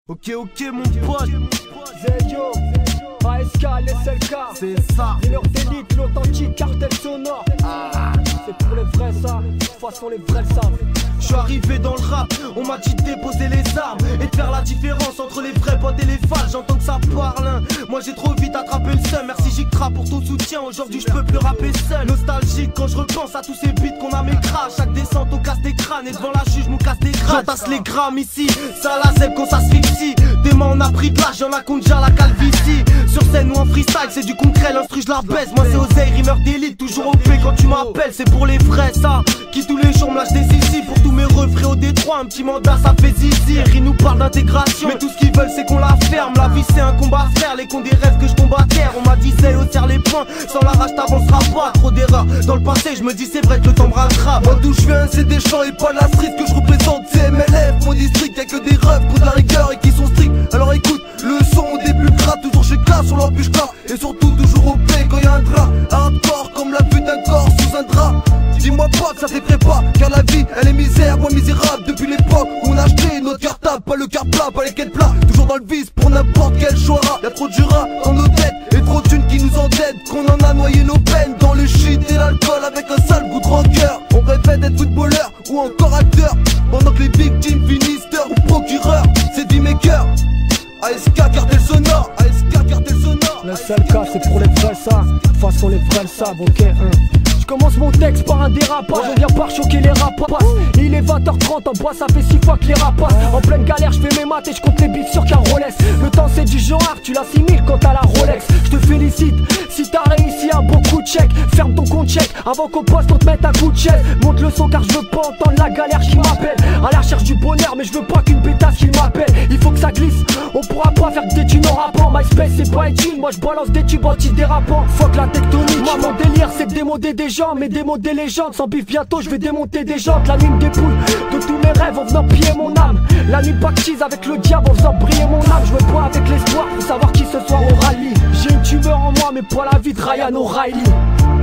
Ok, mon pote. Zeyo, ASK, l'SLK, c'est ça. Dealer d'élite, l'authentique cartel sonore. C'est pour les vrais ça, de toute façon les vrais le savent. Je suis arrivé dans le rap, on m'a dit de déposer les armes et de faire la différence entre les vrais potes et les fals. J'entends que ça parle, hein. Moi j'ai trop vite attrapé le seum. Merci Jikra pour ton soutien, aujourd'hui je peux plus rapper seul. Nostalgique quand je repense à tous ces beats qu'on a m'écrase. Chaque descente on casse des crânes et devant la juge nous casse des crânes. J'entasse les grammes ici, ça la zèbre quand ça s'asphyxie. Des mains on a pris de l'âge, y'en a qu'on déjà la calvitie. Sur scène ou en freestyle c'est du concret, l'instru je la baisse. Moi c'est Oseille, rimeur d'élite, toujours au P quand tu m'appelles. C'est pour les vrais ça, qui tous les jours me lâche des ici. Pour tous mes refrains au Détroit, un petit mandat ça fait zizi. Ils nous parlent d'intégration, mais tout ce qu'ils veulent c'est qu'on la ferme. La vie c'est un combat frère, les cons des rêves que je tombe à terre. On m'a dit c'est au serre les poings, sans la rage t'avanceras pas. Trop d'erreurs dans le passé, je me dis c'est vrai que le temps me rattrape. Moi d'où je viens c'est des champs et pas la street que je représente. C'est MLF, mon district, y'a que des refs pour de la rigueur et qui sont stricts. Alors écoute, le son au début gras, toujours chez K sur leur bûche et surtout toujours au P quand y'a un drap. Hardcore comme la vue d'un corps sous un drap. Dis-moi pas que ça t'effraie pas, car la vie elle est misère, moi misérable. Depuis l'époque où on a acheté notre cartable, pas le car plat, pas les quêtes plats. Toujours dans le vice pour n'importe quel choix. Y'a trop de jura dans nos têtes et trop de thunes qui nous endettent, qu'on en a noyé nos peines dans le shit et l'alcool avec un sale goût de rancœur. On rêvait d'être footballeur ou encore acteur, pendant que les victimes finissent ou procureur. C'est D-Maker, ASK cartel sonore, ASK cartel sonore. L'SLK c'est pour les vrais ça, de toute façon les vrais le savent, ok Je commence mon texte par un dérapage, on vient par choquer les rapaces. Il est 20h30, en bois ça fait 6 fois que les rapaces. En pleine galère je fais mes maths et je compte les bifs sur Caroles. Le temps c'est du genre, tu l'assimiles quand t'as la Rolex. Je te félicite, si t'as réussi un beau coup de chèque. Ferme ton compte chèque, avant qu'au poste on te mette un coup de chaise. Monte le son car je veux pas entendre la galère qui m'appelle. À la recherche du bonheur mais je veux pas qu'une pétasse qui m'appelle. Il faut que ça glisse, on pourra pas faire que des thunes en rappant. MySpace c'est pas utile, moi je balance des tubes anti-dérapants. Fuck la tectonique, moi mon délire c'est de démoder des gens, mais démoder des légendes. Sans bif bientôt je vais démonter des jantes. La nuit me dépoule de tous mes rêves en venant piller mon âme. La nuit pactise avec le diable en faisant briller mon âme. Je veux pas avec l'espoir, faut savoir qui ce soir au rallye. J'ai une tumeur en moi mais pas la vie de Ryan O'Reilly.